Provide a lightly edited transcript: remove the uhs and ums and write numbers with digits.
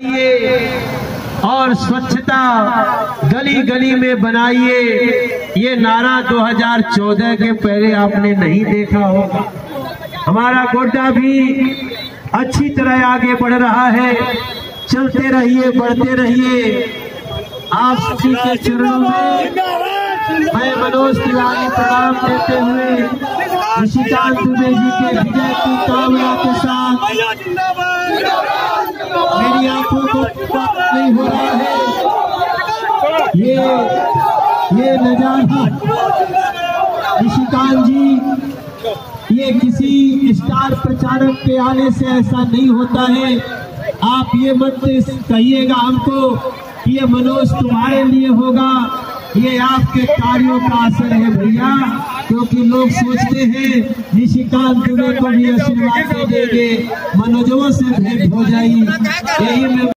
और स्वच्छता गली गली में बनाइए। ये नारा 2014 के पहले आपने नहीं देखा होगा। हमारा गोड्डा भी अच्छी तरह आगे बढ़ रहा है। चलते रहिए, बढ़ते रहिए। आप सभी के चरणों में मैं मनोज तिवारी प्रणाम देते हुए निशिकांत दुबे जी के विजय की कामना के साथ मेरी आंखों को नहीं हो रहा है। ये नजारा निशिकांत जी, ये किसी स्टार प्रचारक के आने से ऐसा नहीं होता है। आप ये मत कहिएगा हमको कि ये मनोज तुम्हारे लिए होगा। ये आपके कार्यों का असर है भैया, क्योंकि लोग सोचते हैं निशिकांत दुबे को भी आशीर्वाद दे देंगे, मनोजों से भेंट हो जाएगी। यही